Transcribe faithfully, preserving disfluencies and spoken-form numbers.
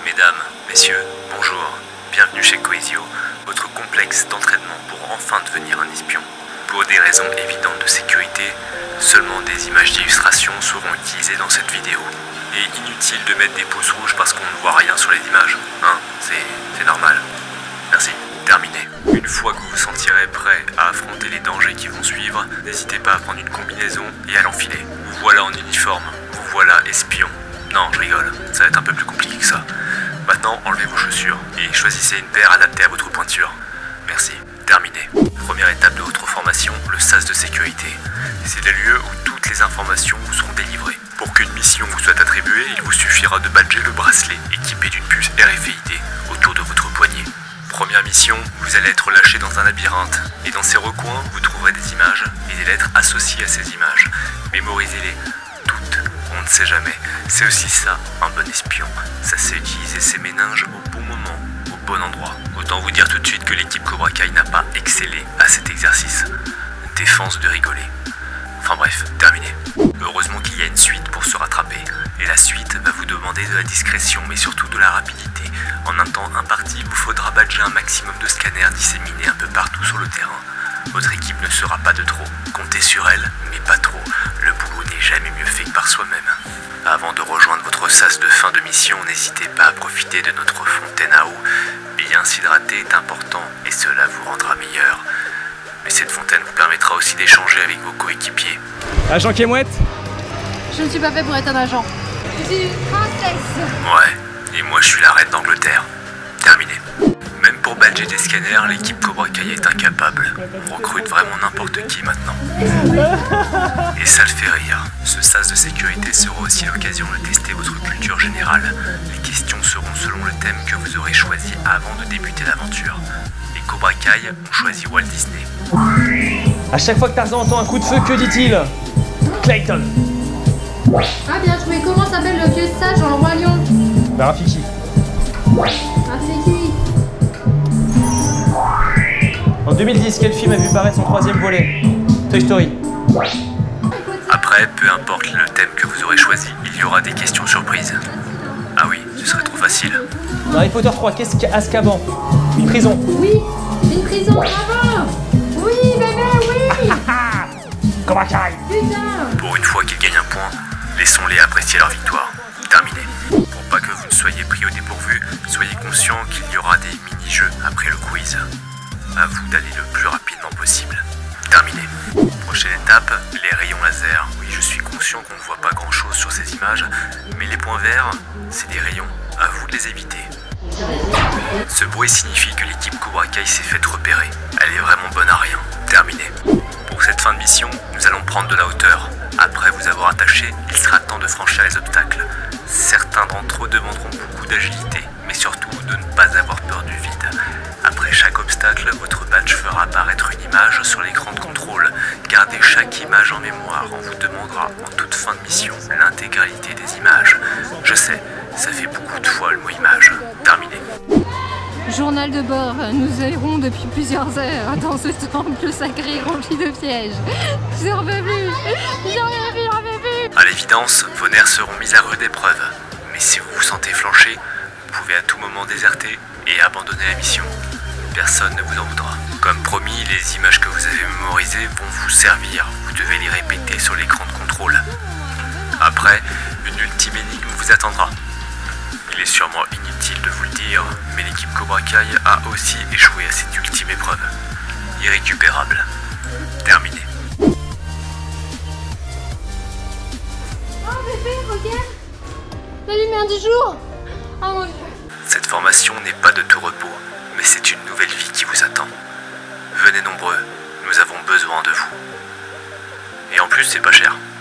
Mesdames, messieurs, bonjour. Bienvenue chez Cohesio, votre complexe d'entraînement pour enfin devenir un espion. Pour des raisons évidentes de sécurité, seulement des images d'illustration seront utilisées dans cette vidéo. Et inutile de mettre des pouces rouges parce qu'on ne voit rien sur les images. Hein, c'est normal. Merci. Terminé. Une fois que vous vous sentirez prêt à affronter les dangers qui vont suivre, n'hésitez pas à prendre une combinaison et à l'enfiler. Vous voilà en uniforme, vous voilà espion. Non, je rigole, ça va être un peu plus compliqué que ça. Maintenant, enlevez vos chaussures et choisissez une paire adaptée à votre pointure. Merci. Terminé. Première étape de votre formation, le sas de sécurité. C'est le lieu où toutes les informations vous seront délivrées. Pour qu'une mission vous soit attribuée, il vous suffira de badger le bracelet équipé d'une puce R F I D autour de votre poignet. Première mission, vous allez être lâché dans un labyrinthe. Et dans ces recoins, vous trouverez des images et des lettres associées à ces images. Mémorisez-les. Toutes. On ne sait jamais. C'est aussi ça, un bon espion. Ça sait utiliser ses méninges au bon moment, au bon endroit. Autant vous dire tout de suite que l'équipe Cobra Kai n'a pas excellé à cet exercice. Défense de rigoler. Enfin bref, terminé. Heureusement qu'il y a une suite pour se rattraper. Et la suite va vous demander de la discrétion, mais surtout de la rapidité. En un temps imparti, il vous faudra badger un maximum de scanners disséminés un peu partout sur le terrain. Votre équipe ne sera pas de trop. Comptez sur elle, mais pas trop. Le boulot n'est jamais mieux fait que par soi-même. Avant de rejoindre votre sas de fin de mission, n'hésitez pas à profiter de notre fontaine à eau. Bien s'hydrater est important et cela vous rendra meilleur. Mais cette fontaine vous permettra aussi d'échanger avec vos coéquipiers. Agent Kémouette ? Je ne suis pas fait pour être un agent. Je suis une princesse. Ouais, et moi je suis la reine d'Angleterre. Terminé. Même pour badger des scanners, l'équipe Cobra Kai est incapable. On recrute vraiment n'importe qui maintenant. Et ça le fait rire. Ce sas de sécurité sera aussi l'occasion de tester votre culture générale. Les questions seront selon le thème que vous aurez choisi avant de débuter l'aventure. Les Cobra Kai ont choisi Walt Disney. À chaque fois que Tarzan entend un coup de feu, que dit-il ? Clayton. Ah bien joué, comment s'appelle le vieux sage dans le Roi Lion? Bah Rafiki. Rafiki. En deux mille dix, quel film a vu paraître son troisième volet? Toy Story. Après, peu importe le thème que vous aurez choisi, il y aura des questions surprises. Ah oui, ce serait trop facile. Dans Harry Potter trois, qu'est-ce qu'Azkaban? Une prison. Oui, une prison, bravo. Oui, bébé, oui. Cobra Kai. Putain. Pour une fois qu'ils gagnent un point, laissons-les apprécier leur victoire. Terminé. Pour pas que vous ne soyez pris au dépourvu, soyez conscient qu'il y aura des mini-jeux après le quiz. À vous d'aller le plus rapidement possible. Terminé. Prochaine étape, les rayons laser. Oui, je suis conscient qu'on ne voit pas grand-chose sur ces images, mais les points verts, c'est des rayons. À vous de les éviter. Ce bruit signifie que l'équipe Cobra Kai s'est faite repérer. Elle est vraiment bonne à rien. Terminé. Pour cette fin de mission, nous allons prendre de la hauteur. Après vous avoir attaché, il sera temps de franchir les obstacles. Certains d'entre eux demanderont beaucoup d'agilité, mais surtout de ne pas avoir peur du vide. Après chaque obstacle, votre badge fera apparaître une image sur l'écran de contrôle. Gardez chaque image en mémoire. On vous demandera en toute fin de mission l'intégralité des images. Je sais, ça fait beaucoup de fois le mot image. Terminé. Journal de bord, nous errons depuis plusieurs heures dans ce temple sacré rempli de pièges. J'en peux plus, j'en ai vu, j'en ai vu. À l'évidence, vos nerfs seront mis à rude épreuve. Mais si vous vous sentez flancher, vous pouvez à tout moment déserter et abandonner la mission. Personne ne vous en voudra. Comme promis, les images que vous avez mémorisées vont vous servir. Vous devez les répéter sur l'écran de contrôle. Après, une ultime énigme vous attendra. Il est sûrement inutile de vous le dire, mais l'équipe Cobra Kai a aussi échoué à cette ultime épreuve. Irrécupérable. Terminé. Oh bébé, regarde. La lumière du jour. Oh mon Dieu. Cette formation n'est pas de tout repos, mais c'est une nouvelle vie qui vous attend. Venez nombreux, nous avons besoin de vous. Et en plus, c'est pas cher.